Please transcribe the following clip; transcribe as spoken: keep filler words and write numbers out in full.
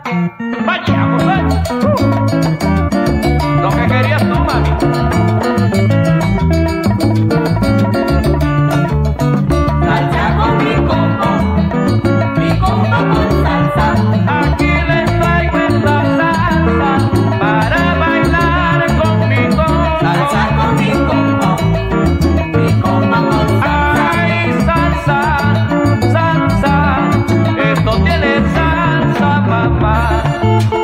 Vaya, José. Lo que querías tú, mami. Salsa con mi combo, mi combo con salsa. Aquí les traigo esta salsa para bailar conmigo. Salsa con mi combo, mi combo con salsa. Ay, salsa, salsa, esto tiene salsa, mamá.